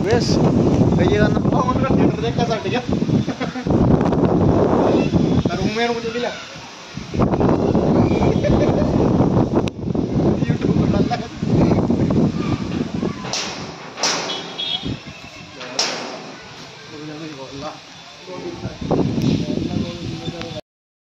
Wes, kaya na. Oh, ano ka? Dito ka sa tigat. Narumero mo dito bila.